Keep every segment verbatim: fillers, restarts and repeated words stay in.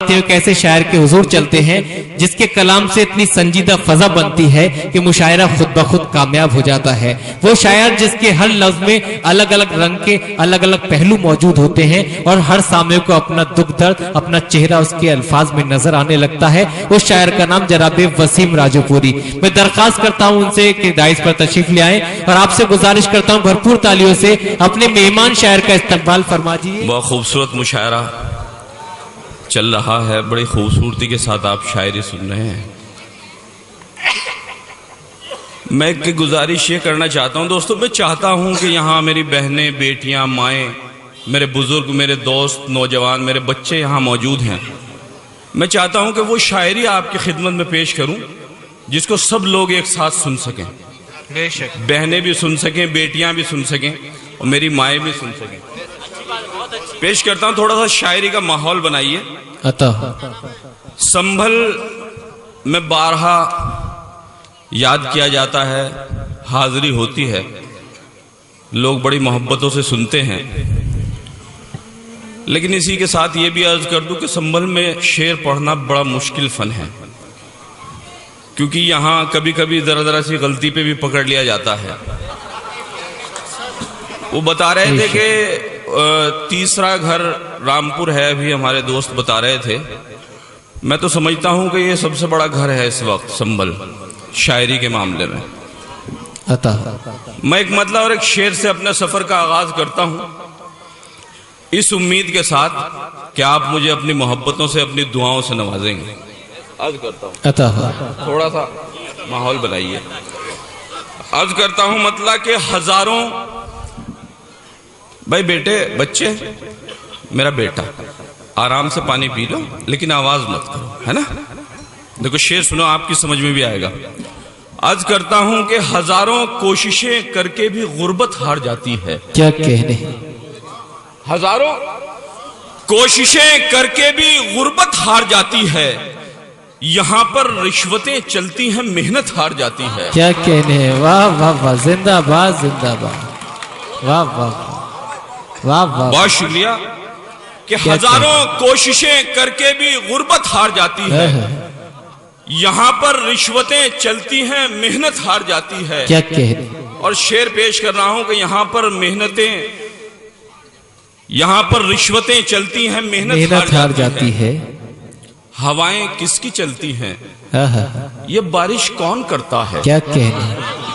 فرماتے ہیں کیسے شاعر کے حضور چلتے ہیں جس کے کلام سے اتنی سنجیدہ فضا بنتی ہے کہ مشاعرہ خود بخود کامیاب ہو جاتا ہے. وہ شاعر جس کے ہر لفظ میں الگ الگ رنگ کے الگ الگ پہلو موجود ہوتے ہیں اور ہر سامع کو اپنا دکھ درد اپنا چہرہ اس کے الفاظ میں نظر آنے لگتا ہے. اس شاعر کا نام جناب وسیم راجو پوری. میں درخواست کرتا ہوں ان سے کہ دائز پر تشریف لے آئیں اور آپ سے گزارش کرتا ہوں بھرپور تالیوں سے اپنے مہمان شاعر کا استقبال فرما دیجیے. بہت خوبصورت مشاعرہ چل رہا ہے, بڑی خوبصورتی کے ساتھ آپ شاعری سن رہے ہیں. میں ایک گزارش یہ کرنا چاہتا ہوں دوستو, میں چاہتا ہوں کہ یہاں میری بہنیں, بیٹیاں, مائیں, میرے بزرگ, میرے دوست, نوجوان, میرے بچے یہاں موجود ہیں. میں چاہتا ہوں کہ وہ شاعری آپ کی خدمت میں پیش کروں جس کو سب لوگ ایک ساتھ سن سکیں. بے شک بہنیں بھی سن سکیں, بیٹیاں بھی سن سکیں اور میری مائیں بھی سن سکیں. پیش کرتا ہوں, تھوڑا سا شاعری کا ماحول بنائیے. عطا سنبھل میں بارہا یاد کیا جاتا ہے, حاضری ہوتی ہے, لوگ بڑی محبتوں سے سنتے ہیں. لیکن اسی کے ساتھ یہ بھی عرض کر دوں کہ سنبھل میں شعر پڑھنا بڑا مشکل فن ہے, کیونکہ یہاں کبھی کبھی ذرا ذرا سی غلطی پہ بھی پکڑ لیا جاتا ہے. وہ بتا رہے تھے کہ تیسرا گھر رامپور ہے, ابھی ہمارے دوست بتا رہے تھے. میں تو سمجھتا ہوں کہ یہ سب سے بڑا گھر ہے اس وقت سنبھل شاعری کے معاملے میں. عطا میں ایک مطلب اور ایک شعر سے اپنے سفر کا آغاز کرتا ہوں, اس امید کے ساتھ کہ آپ مجھے اپنی محبتوں سے, اپنی دعاؤں سے نوازیں گے. عرض کرتا ہوں, عطا تھوڑا سا ماحول بنائیے. عرض کرتا ہوں مطلب کہ ہزاروں بھائی بیٹے, بچے, میرا بیٹا آرام سے پانی پی لو لیکن آواز مت کرو, ہے نا. دیکھو شعر سنو, آپ کی سمجھ میں بھی آئے گا. عرض کرتا ہوں کہ ہزاروں کوششیں کر کے بھی غربت ہار جاتی ہے. کیا کہنے, ہزاروں کوششیں کر کے بھی غربت ہار جاتی ہے, یہاں پر رشوتیں چلتی ہیں, محنت ہار جاتی ہے. کیا کہنے, واہ واہ واہ, زندہ باد زندہ باد, واہ واہ واہ واہ. بہت شکریہ. کہ ہزاروں کوششیں کر کے بھی غربت ہار جاتی ہے, یہاں پر رشوتیں چلتی ہیں, محنت ہار جاتی ہے. کیا کہنے, اور شعر پیش کر رہا ہوں کہ یہاں پر محنتیں, یہاں پر رشوتیں چلتی ہیں, محنت, محنت ہار جاتی ہے. ہوائیں کس کی چلتی ہیں, یہ بارش کون کرتا ہے. کیا کہنے,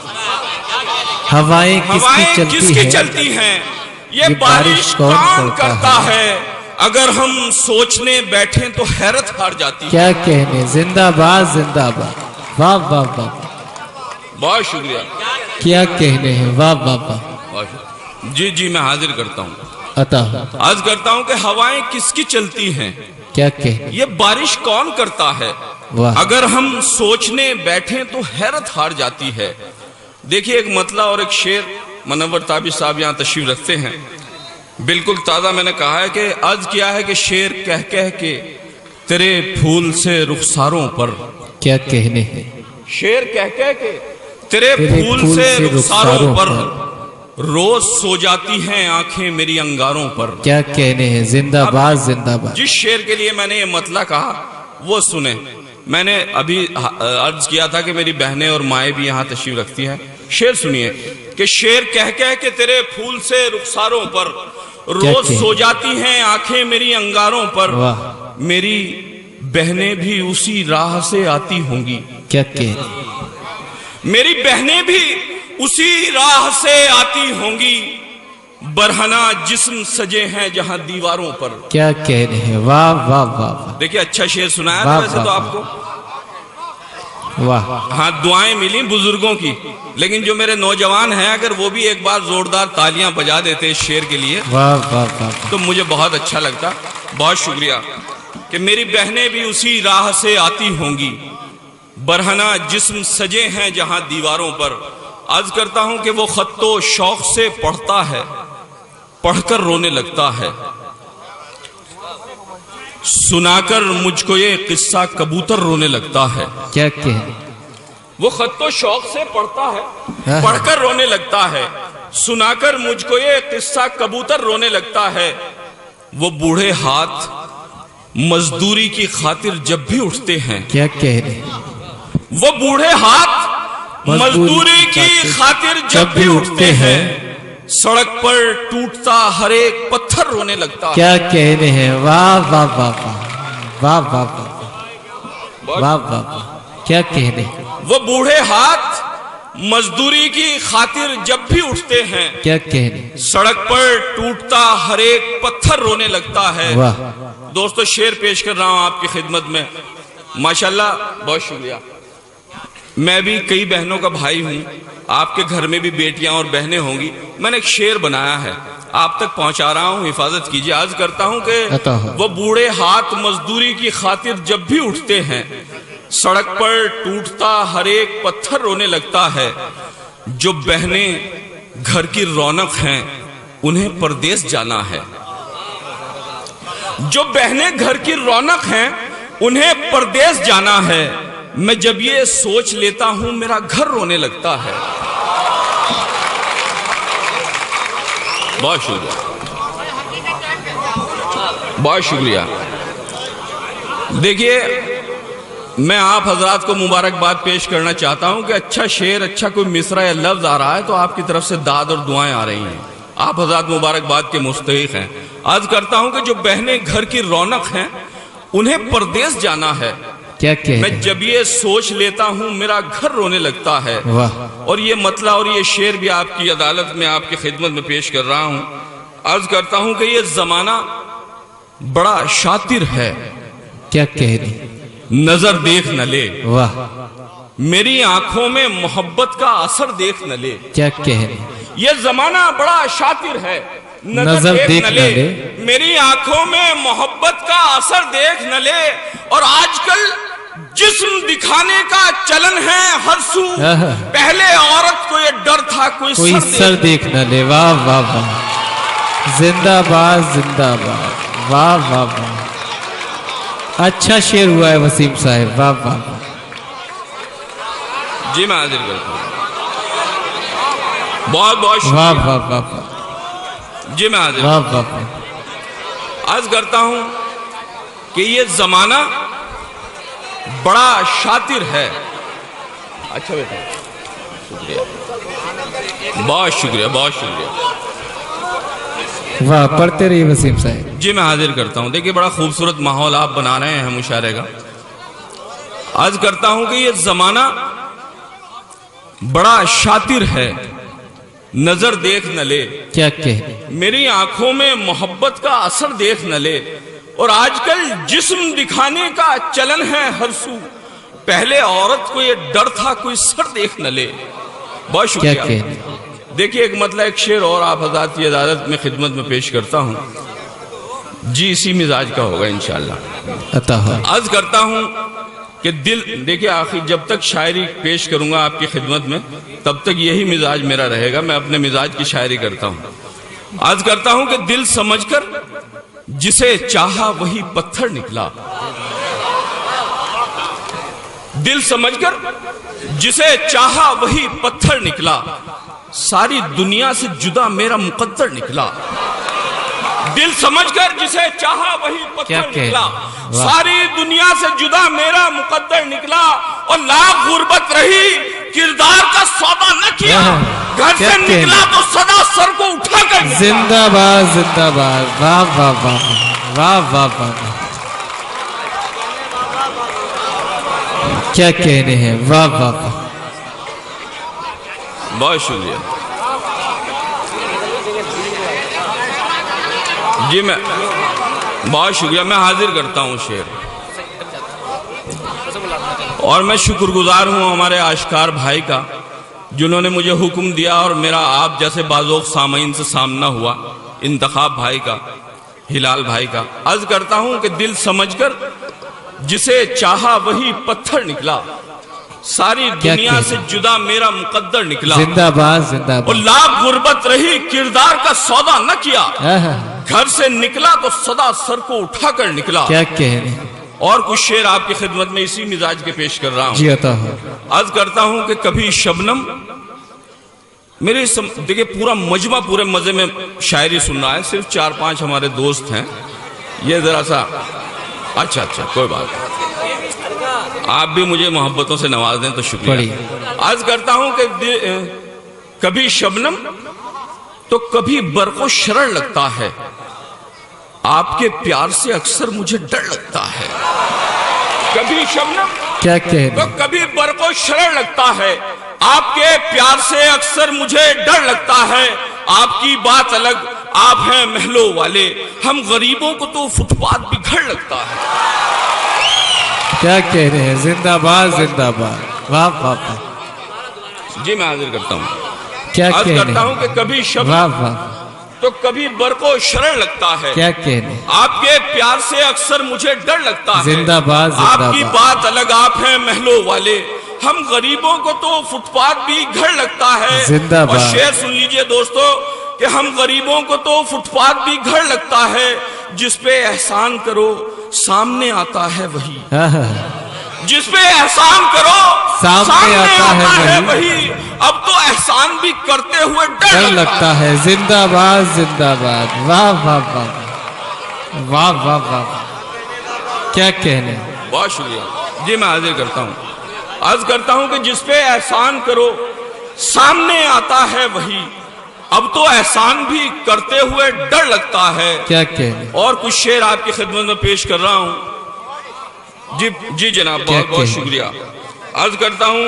ہوائیں کس کی چلتی ہیں, یہ بارش کون کرتا ہے. اگر ہم سوچنے بیٹھیں تو حیرت ہار جاتی ہے. کیا کہنے, زندہ باد زندہ باد, واہ واہ واہ. بہت شکریہ. کیا کہنے ہیں, واہ واہ واہ. جی جی میں حاضر کرتا ہوں. عطا عرض کرتا ہوں کہ ہوائیں کس کی چلتی ہیں, کیا کہنے, یہ بارش کون کرتا ہے. اگر ہم سوچنے بیٹھیں تو حیرت ہار جاتی ہے. دیکھیے ایک مطلع اور ایک شعر منور تابی صاحب یہاں تشریف رکھتے ہیں, بالکل تازہ. میں نے کہا ہے کہ عرض کیا ہے کہ شعر کہہ کہہ کے تیرے پھول سے رخساروں پر. کیا کہنے ہیں, شعر کہہ کہہ کے تیرے پھول سے رخساروں پر, روز سو جاتی ہیں آنکھیں میری انگاروں پر. کیا کہنے ہیں, زندہ باد زندہ باد. جس شعر کے لیے میں نے یہ مطلع کہا وہ سنیں. میں نے ابھی عرض کیا تھا کہ میری بہنیں اور مائیں بھی یہاں تشریف رکھتی ہیں. شعر سنیے کہ شعر کہہ کہہ کے تیرے پھول سے رخساروں پر, روز سو جاتی ہیں آنکھیں میری انگاروں پر, میری بہنیں بھی اسی راہ سے آتی ہوں گی. کیا کہنے, میری بہنیں بھی اسی راہ سے آتی ہوں گی, برہنہ جسم سجے ہیں جہاں دیواروں پر. کیا کہنے ہیں, واہ واہ واہ. دیکھیں اچھا شعر سنایا تھا ویسے تو آپ کو, واہ. ہاں دعائیں ملی بزرگوں کی, لیکن جو میرے نوجوان ہیں اگر وہ بھی ایک بار زوردار تالیاں بجا دیتے اس شعر کے لیے واہ واہ واہ تو مجھے بہت اچھا لگتا. بہت شکریہ. کہ میری بہنیں بھی اسی راہ سے آتی ہوں گی, برہنہ جسم سجے ہیں جہاں دیواروں پر. عرض کرتا ہوں کہ وہ خط و شوق سے پڑھتا ہے, پڑھ کر رونے لگتا ہے, سنا کر مجھ کو یہ قصہ کبوتر رونے لگتا ہے. کیا کہنے, وہ خط و شوق سے پڑھتا ہے, پڑھ کر رونے لگتا ہے, سنا کر مجھ کو یہ قصہ کبوتر رونے لگتا ہے. وہ بوڑھے ہاتھ مزدوری کی خاطر جب بھی اٹھتے ہیں. کیا کہہ رہے وہ بوڑھے ہاتھ مزدوری کی خاطر جب بھی اٹھتے ہیں, سڑک پر ٹوٹتا ہر ایک پتھر رونے لگتا ہے. کیا کہہ رہے ہیں, واہ واہ واہ واہ واہ واہ واہ واہ, کیا کہہ رہے ہیں. وہ بوڑھے ہاتھ مزدوری کی خاطر جب بھی اٹھتے ہیں, کیا کہہ رہے ہیں, سڑک پر ٹوٹتا ہر ایک پتھر رونے لگتا ہے. واہ. دوستو شعر پیش کر رہا ہوں آپ کی خدمت میں. ماشاءاللہ بہت شکریہ. میں بھی کئی بہنوں کا بھائی ہوں, آپ کے گھر میں بھی بیٹیاں اور بہنیں ہوں گی. میں نے ایک شعر بنایا ہے, آپ تک پہنچا رہا ہوں, حفاظت کیجیے. عرض کرتا ہوں کہ وہ بوڑھے ہاتھ مزدوری کی خاطر جب بھی اٹھتے ہیں, سڑک پر ٹوٹتا ہر ایک پتھر رونے لگتا ہے. جو بہنیں گھر کی رونق ہیں انہیں پردیس جانا ہے. جو بہنیں گھر کی رونق ہیں انہیں پردیس جانا ہے. میں جب یہ سوچ لیتا ہوں میرا گھر رونے لگتا ہے. بہت شکریہ, بہت شکریہ. دیکھیے میں آپ حضرات کو مبارکباد پیش کرنا چاہتا ہوں کہ اچھا شعر, اچھا کوئی مصرع یا لفظ آ رہا ہے تو آپ کی طرف سے داد اور دعائیں آ رہی ہیں. آپ حضرات مبارکباد کے مستحق ہیں. عرض کرتا ہوں کہ جو بہنیں گھر کی رونق ہیں انہیں پردیس جانا ہے. کیا کہہ میں جب یہ سوچ لیتا ہوں میرا گھر رونے لگتا ہے. اور یہ مطلع اور یہ شعر بھی آپ کی عدالت میں آپ کی خدمت میں پیش کر رہا ہوں. عرض کرتا ہوں کہ یہ زمانہ بڑا شاطر ہے. کیا کہہ رہی, نظر دیکھ نہ لے. واہ. میری آنکھوں میں محبت کا اثر دیکھ نہ لے. کیا کہہ رہی, یہ زمانہ بڑا شاطر ہے, نظر دیکھ نہ لے. میری آنکھوں میں محبت کا اثر دیکھ نہ لے. اور آج کل جسم دکھانے کا چلن ہے ہر سو, پہلے عورت کو یہ ڈر تھا کوئی, کوئی سر دیکھ نہ لے. واہ واہ واہ, زندہ باد زندہ باد, واہ واہ واہ. اچھا شعر ہوا ہے وسیم صاحب, واہ واہ واہ. جی میں حاضر کرتا ہوں, بہت بہت شکریہ. واہ واہ واہ, جی میں حاضر. واہ واہ واہ. عرض کرتا ہوں کہ یہ زمانہ بڑا شاطر ہے. اچھا بیٹا شکریہ, بہت شکریہ, بہت شکریہ. واہ, پڑھتے رہیے وسیم صاحب. جی میں حاضر کرتا ہوں. دیکھیں بڑا خوبصورت ماحول آپ بنا رہے ہیں مشاعرے کا. عرض کرتا ہوں کہ یہ زمانہ بڑا شاطر ہے, نظر دیکھ نہ لے. کیا کہہ, میری آنکھوں میں محبت کا اثر دیکھ نہ لے. اور آج کل جسم دکھانے کا چلن ہے ہر سو, پہلے عورت کو یہ ڈر تھا کوئی سر دیکھ نہ لے. بہت شکریہ. دیکھیے ایک مطلب ایک شعر اور آپ حضرات کی عدالت میں خدمت میں پیش کرتا ہوں. جی اسی مزاج کا ہوگا انشاءاللہ. عرض کرتا ہوں کہ دل, دیکھیے آخر جب تک شاعری پیش کروں گا آپ کی خدمت میں تب تک یہی مزاج میرا رہے گا. میں اپنے مزاج کی شاعری کرتا ہوں. عرض کرتا ہوں کہ دل سمجھ کر جسے چاہا وہی پتھر نکلا. دل سمجھ کر جسے چاہا وہی پتھر نکلا. ساری دنیا سے جدا میرا مقدر نکلا. دل سمجھ کر جسے چاہا وہی پتھر نکلا. ساری دنیا سے جدا میرا مقدر نکلا. اور لاکھ غربت رہی کردار کا سودا نہ کیا. گھر سے نکلا تو صدا سر کو اٹھا کر نکلا. زندہ باد زندہ باد, واہ واہ واہ واہ واہ واہ. کیا کہنے ہیں, واہ واہ واہ. بہت شکریہ. جی میں بہت شکریہ. میں حاضر کرتا ہوں شعر. اور میں شکر گزار ہوں ہمارے آشکار بھائی کا جنہوں نے مجھے حکم دیا اور میرا آپ جیسے بازوق سامعین سے سامنا ہوا. انتخاب بھائی کا, ہلال بھائی کا. عرض کرتا ہوں کہ دل سمجھ کر جسے چاہا وہی پتھر نکلا. ساری دنیا سے جدا میرا مقدر نکلا. زندہ باد زندہ باد. اور لاکھ غربت رہی کردار کا سودا نہ کیا. گھر سے نکلا تو صدا سر کو اٹھا کر نکلا. کیا کہنے. اور کچھ شعر آپ کی خدمت میں اسی مزاج کے پیش کر رہا ہوں. جی عطا ہو. عرض کرتا ہوں کہ کبھی شبنم, میرے سم... دیکھیں پورا مجمع پورے مزے میں شاعری سن رہا ہے, صرف چار پانچ ہمارے دوست ہیں. یہ ذرا سا اچھا اچھا کوئی بات نہیں، آپ بھی مجھے محبتوں سے نواز دیں تو شکریہ۔ عرض کرتا ہوں کہ کبھی شبنم تو کبھی برق و شرر لگتا ہے، آپ کے پیار سے اکثر مجھے ڈر لگتا ہے۔ کبھی شبنم کیا کہہ تو کبھی برق و شرر لگتا ہے، آپ کے پیار سے اکثر مجھے ڈر لگتا ہے۔ آپ کی بات الگ، آپ ہیں محلوں والے، ہم غریبوں کو تو فٹ پاتھ بھی گھر لگتا ہے۔ کیا کہہ رہے ہیں؟ زندہ باد زندہ باد، واہ واہ واہ۔ جی میں حاضر کرتا ہوں، کیا عرض کہہ رہے کرتا ہوں ہیں؟ کہ کبھی شب واہ واہ، تو کبھی برق و شرر لگتا ہے، کیا کہہ رہے ہیں؟ آپ کے پیار سے اکثر مجھے ڈر لگتا ہے۔ زندہ باد زندہ آپ کی باد۔ بات الگ، آپ ہیں محلوں والے، ہم غریبوں کو تو فٹ پاتھ بھی گھر لگتا ہے۔ زندہ اور باد۔ شعر سن لیجئے دوستو کہ ہم غریبوں کو تو فٹ پاتھ بھی گھر لگتا ہے، جس پہ احسان کرو سامنے آتا ہے وہی، جس پہ احسان کرو سامنے آتا ہے وہی، اب تو احسان بھی کرتے ہوئے ڈر ڈر لگتا ہے۔ زندہ باد زندہ باد، واہ واہ واہ واہ واہ واہ، کیا کہنے۔ بہت شکریہ جی میں حاضر کرتا ہوں، عرض کرتا ہوں کہ جس پہ احسان کرو سامنے آتا ہے وہی، اب تو احسان بھی کرتے ہوئے ڈر لگتا ہے۔ کیا کہنے۔ اور کچھ شعر آپ کی خدمت میں پیش کر رہا ہوں۔ جی جی جناب بہت بہت شکریہ، عرض کرتا ہوں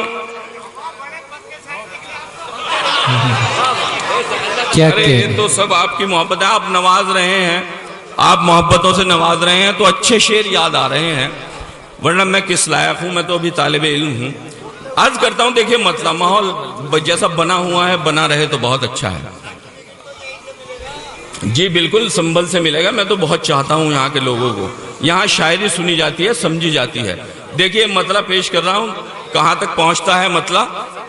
کیا ارے یہ تو سب آپ کی محبت ہے، آپ نواز رہے ہیں، آپ محبتوں سے نواز رہے ہیں تو اچھے شعر یاد آ رہے ہیں، ورنہ میں کس لائق ہوں، میں تو ابھی طالب علم ہوں۔ عرض کرتا ہوں دیکھیں مطلب ماحول جیسا بنا ہوا ہے بنا رہے تو بہت اچھا ہے۔ جی بالکل سنبھل سے ملے گا، میں تو بہت چاہتا ہوں یہاں کے لوگوں کو، یہاں شاعری سنی جاتی ہے، سمجھی جاتی ہے۔ دیکھیے مطلب پیش کر رہا ہوں، کہاں تک پہنچتا ہے مطلب۔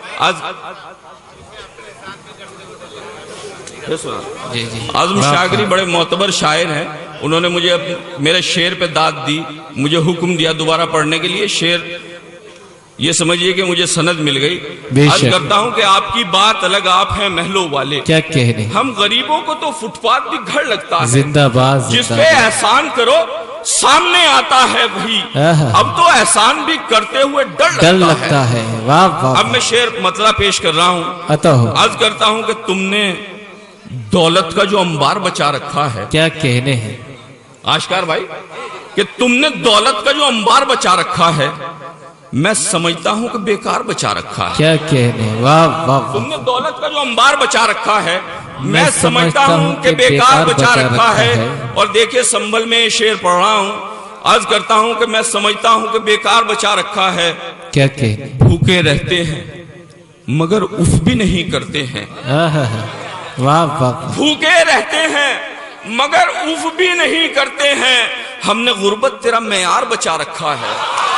اعظم شاگری بڑے معتبر شاعر ہیں، انہوں نے مجھے میرے شعر پہ داد دی، مجھے حکم دیا دوبارہ پڑھنے کے لیے شعر، یہ سمجھئے کہ مجھے سند مل گئی۔ عرض کرتا ہوں کہ آپ کی بات الگ، آپ ہیں محلوں والے، کیا کہہ رہے ہیں؟ ہم غریبوں کو تو فٹ پاتھ بھی گھر لگتا ہے، زندہ باد جس پہ احسان کرو سامنے آتا ہے وہی، اب تو احسان بھی کرتے ہوئے ڈر لگتا ہے۔ واہ واہ۔ اب میں شعر مطلب پیش کر رہا ہوں، عرض کرتا ہوں کہ تم نے دولت کا جو انبار بچا رکھا ہے، کیا کہنے ہیں آشکار بھائی، کہ تم نے دولت کا جو انبار بچا رکھا ہے، میں سمجھتا ہوں کہ بیکار بچا رکھا ہے۔ کیا کہنے، واہ واہ۔ تم نے دولت کا جو انبار بچا رکھا ہے، میں سمجھتا ہوں کہ بیکار بچا رکھا ہے۔ اور دیکھیں سنبھل میں شعر پڑھ رہا ہوں، عرض کرتا ہوں کہ میں سمجھتا ہوں کہ بیکار بچا رکھا ہے۔ کیا کہنے، بھوکے رہتے ہیں مگر اف بھی نہیں کرتے ہیں، واہ واہ۔ بھوکے رہتے ہیں مگر اف بھی نہیں کرتے ہیں، ہم نے غربت تیرا معیار بچا رکھا ہے۔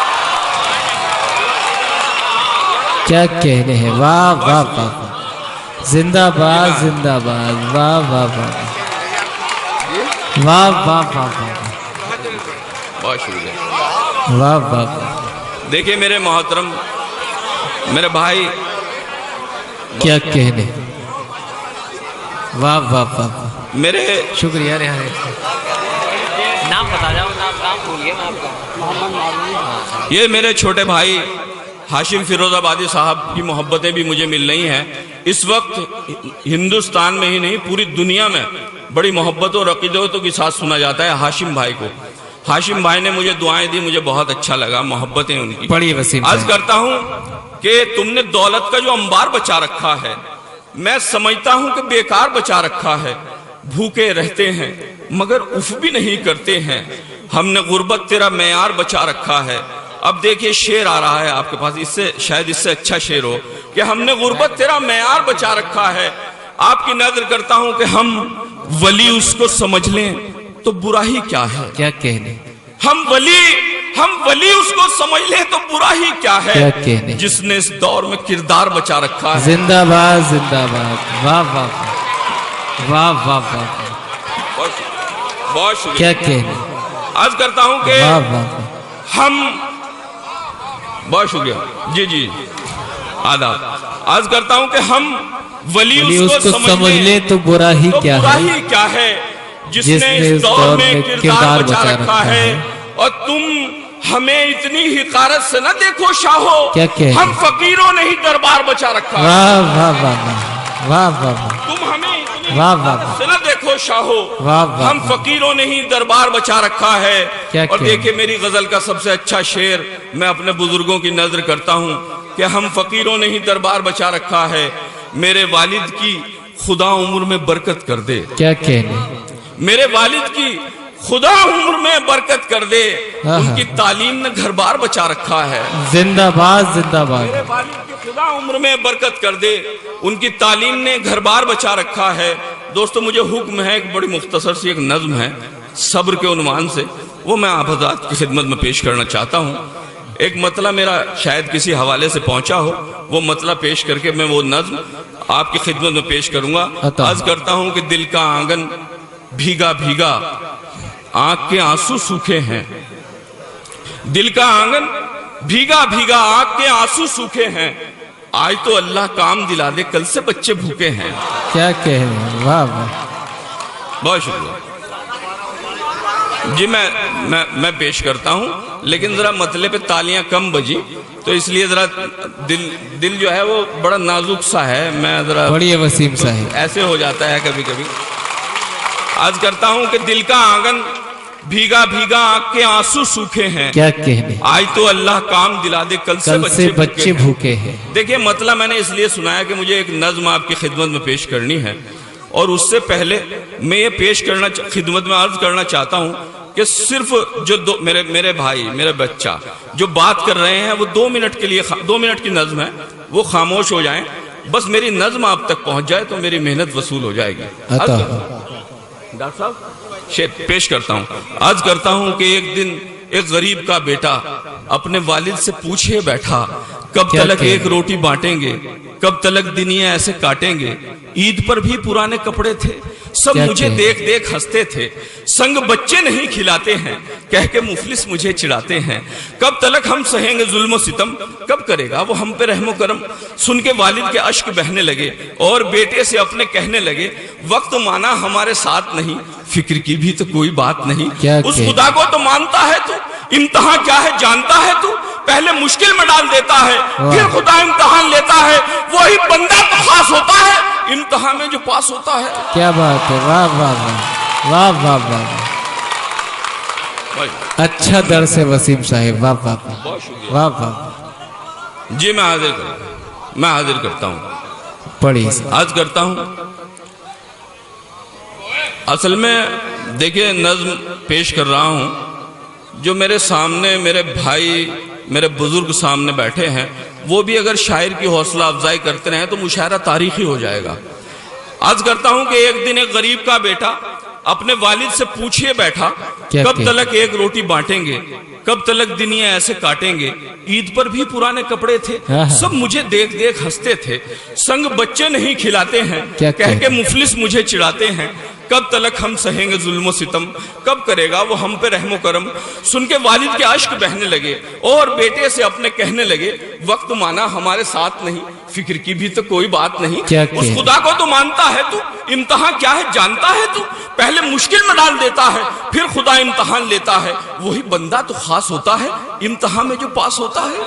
کیا کہنے ہیں، واہ واہ واہ۔ زندہ باد زندہ باد، واہ واہ واہ واہ واہ واہ واہ، بہت شکریہ، واہ واہ واہ۔ دیکھیں میرے محترم میرے بھائی، کیا کہنے، واہ واہ واہ۔ میرے شکریہ نام بتا جاؤ، نام نام بھولیے میں آپ کا۔ یہ میرے چھوٹے بھائی ہاشم فیروز آبادی صاحب کی محبتیں بھی مجھے مل رہی ہیں اس وقت۔ ہندوستان میں ہی نہیں پوری دنیا میں بڑی محبتوں اور عقیدتوں کے ساتھ سنا جاتا ہے ہاشم بھائی کو۔ ہاشم بھائی نے مجھے دعائیں دی، مجھے بہت اچھا لگا، محبتیں ان کی بڑی وسیم۔ عرض کرتا ہوں کہ تم نے دولت کا جو انبار بچا رکھا ہے، میں سمجھتا ہوں کہ بیکار بچا رکھا ہے، بھوکے رہتے ہیں مگر اف بھی نہیں کرتے ہیں، ہم نے غربت تیرا معیار بچا رکھا ہے۔ اب دیکھیے شعر آ رہا ہے آپ کے پاس، اس سے شاید اس سے اچھا شعر ہو کہ ہم نے غربت تیرا معیار بچا رکھا ہے۔ آپ کی نظر کرتا ہوں کہ ہم ولی اس کو سمجھ لیں تو برا ہی کیا ہے، کیا کہنے، ہم ولی ہم ولی اس کو سمجھ لیں تو برا ہی کیا ہے، کیا کہنے، جس نے اس دور میں کردار بچا رکھا ہے۔ زندہ باد زندہ باد، واہ واہ واہ واہ واہ۔ بہت شکریہ، کیا کہنے، عرض کرتا ہوں کہ واہ واہ۔ ہم بہت شکریہ جی جی آداب، عرض کرتا ہوں کہ ہم ولی اس کو سمجھ لیں تو برا ہی کیا ہے، کیا ہے، جس نے اس دور میں کردار بچا رکھا ہے۔ اور तुम हमें इतनी हिकारत से न देखो शाहो, क्या कह हम फकीरों ने ही दरबार बचा रखा है। वाह वाह वाह वाह वाह वाह, तुम हमें इतनी वाह वाह हिकारत से न देखो शाहो, वाह वाह, हम फकीरों ने ही दरबार बचा रखा है। क्या और कह देखिए मेरी गजल का सबसे अच्छा शेर मैं अपने बुजुर्गों की नजर करता हूँ कि हम फकीरों ने ही दरबार बचा रखा है। मेरे वालिद की खुदा उम्र में बरकत कर दे, क्या कहने, मेरे वालिद की खुदा उम्र में बरकत कर दे, हाँ, उनकी तालीम ने घर बार बचा रखा है। जिंदाबाद जिंदाबाद, मेरे वालिद की खुदा उम्र में बरकत कर दे, उनकी तालीम ने घर बार बचा रखा है। दोस्तों मुझे हुक्म है, एक बड़ी मुख्तसर सी एक नज्म है सब्र के उन्वान से, वो मैं आप हज़रात की खिदमत में पेश करना चाहता हूँ। एक मतला मेरा शायद किसी हवाले से पहुंचा हो, वो मतला पेश करके मैं वो नज्म आपकी खिदमत में पेश करूंगा। अर्ज करता हूं कि दिल का आंगन भीगा भीगा आंख के आंसू सूखे हैं, दिल का आंगन भीगा भीगा आंख के आंसू सूखे हैं, आज तो अल्लाह काम दिला दे कल से बच्चे भूखे हैं। क्या कहे, वाह वाह, बहुत शुक्रिया जी। मैं मैं मैं पेश करता हूं, लेकिन जरा मतले पे तालियां कम बजी तो इसलिए जरा दिल दिल जो है वो बड़ा नाजुक सा है, मैं जरा बड़ी वसीम सा है, ऐसे हो जाता है कभी कभी। आज करता हूं कि दिल का आंगन भीगा भीगा आंख के आंसू सूखे हैं, क्या कहने, आज तो अल्लाह काम दिला दे कल से कल बच्चे, से बच्चे भूखे हैं। देखिए मतला मैंने इसलिए सुनाया कि मुझे एक नज्म आपकी खिदमत में पेश करनी है, और उससे पहले मैं ये पेश करना खिदमत में अर्ज करना चाहता हूं कि सिर्फ जो दो मेरे मेरे भाई मेरे बच्चा जो बात कर रहे हैं वो दो मिनट के लिए, दो मिनट की नज्म है, वो खामोश हो जाएं, बस मेरी नज्म आप तक पहुंच जाए तो मेरी मेहनत वसूल हो जाएगी। डॉक्टर साहब शेर पेश करता हूं। आज करता हूं कि एक दिन एक गरीब का बेटा अपने वालिद से पूछे बैठा, कब तलक एक रोटी बांटेंगे, कब तलक दिनिया ऐसे काटेंगे, ईद पर भी पुराने कपड़े थे, सब मुझे देख देख हंसते थे, संग बच्चे नहीं खिलाते हैं, कह के मुफलिस मुझे चिढ़ाते हैं, कब तलक हम सहेंगे जुल्म सितम, कब करेगा वो हम पे रहमो करम। सुन के वालिद के अश्क बहने लगे और बेटे से अपने कहने लगे, वक्त माना हमारे साथ नहीं, फिक्र की भी तो कोई बात नहीं, उस खुदा को तो मानता है तू, इम्तिहान क्या है जानता है तू, पहले मुश्किल में डाल देता है फिर खुदा इम्तिहान लेता है, वही बंदा तो खास होता है इम्तिहान में जो पास होता है। क्या बात है, वाह वाह वाह वाह वाह वाह, अच्छा दर्स है वसीम साहिब, वाह वाह वाह वाह जी। मैं हाजिर कर मैं हाजिर करता हूँ, पढ़िए आज करता हूँ। असल में देखिए नज्म पेश कर रहा हूँ, जो मेरे सामने मेरे भाई मेरे बुजुर्ग सामने बैठे हैं, वो भी अगर शायर की हौसला अफजाई करते रहे तो मुशायरा तारीखी हो जाएगा। आज करता हूं कि एक दिन एक गरीब का बेटा अपने वालिद से पूछिए बैठा, कब तलक एक रोटी बांटेंगे, कब तलक दिनिया ऐसे काटेंगे, ईद पर भी पुराने कपड़े थे, सब मुझे देख देख हंसते थे, संग बच्चे नहीं खिलाते हैं, कह के मुफलिस मुझे चिढ़ाते हैं, कब तलक हम सहेंगे जुल्म सितम, कब करेगा वो हम पे रहमो करम। सुन के वालिद के अश्क बहने लगे और बेटे से अपने कहने लगे, वक्त माना हमारे साथ नहीं, फिक्र की भी तो कोई बात नहीं, उस खुदा को तो मानता है तू, इम्तिहान क्या है जानता है तू, पहले मुश्किल में डाल देता है फिर खुदा इम्तिहान लेता है, वही बंदा तो खास होता है इम्तिहान में जो पास होता है।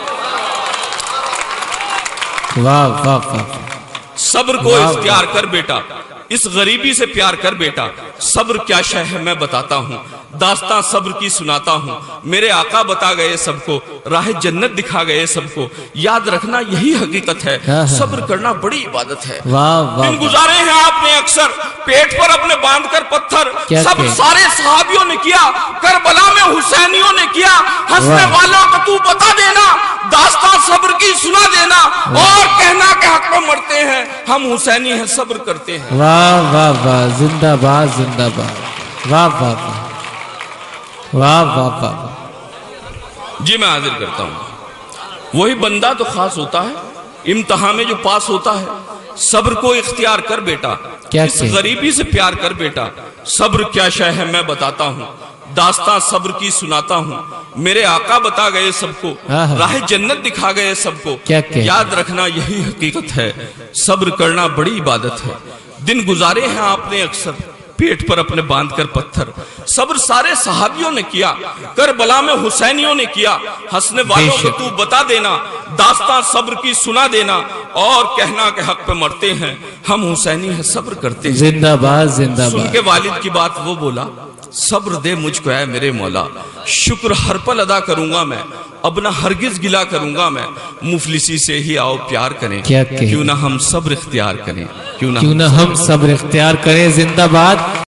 वाह वाह वाह, सब्र को इख्तियार कर बेटा, इस गरीबी से प्यार कर बेटा, सब्र क्या शय है मैं बताता हूँ, दास्तां सब्र की सुनाता हूँ, मेरे आका बता गए सबको, राह जन्नत दिखा गए सबको, याद रखना यही हकीकत है, सब्र करना बड़ी इबादत है। दिन गुजारे हैं आपने अक्सर पेट पर अपने बांध कर पत्थर, सब सारे सहाबियों ने किया, करबला में हुसैनियों ने किया, हंसने वालों को तू बता देना, दास्तां सब्र की सुना देना, और कहना के हक में मरते हैं हम हुसैनी हैं सब्र करते हैं। वाह वाह वाह, जिंदाबाद जिंदाबाद, वाह वाह वाह वाह वाह वाह जी। मैं हाजिर करता हूँ, वही बंदा तो खास होता है इम्तिहान में जो पास होता है, सब्र को इख्तियार कर बेटा, इस गरीबी से प्यार कर बेटा, सब्र क्या शय है मैं बताता हूँ, दास्तां सब्र की सुनाता हूँ, मेरे आका बता गए सबको, राह जन्नत दिखा गए सबको, याद रखना यही हकीकत है, सब्र करना बड़ी इबादत है। दिन गुजारे हैं आपने अक्सर پیٹ پر اپنے باندھ کر پتھر. صبر سارے صحابیوں نے کیا, کربلا میں حسینیوں نے کیا. ہنسنے والوں کو تو بتا دینا, داستان صبر کی سنا دینا, اور کہنا کہ حق پہ مرتے ہیں ہم حسینی ہیں صبر کرتے ہیں. زندہ باد زندہ باد. سن کے والد کی بات وہ بولا, صبر دے مجھ کو اے میرے مولا, شکر ہر پل ادا کروں گا میں, اب نہ ہرگز گلا کروں گا میں. مفلسی سے ہی آؤ پیار کریں, کیوں نہ ہم صبر اختیار کریں, کیوں نہ ہم صبر اختیار کریں. زندہ باد.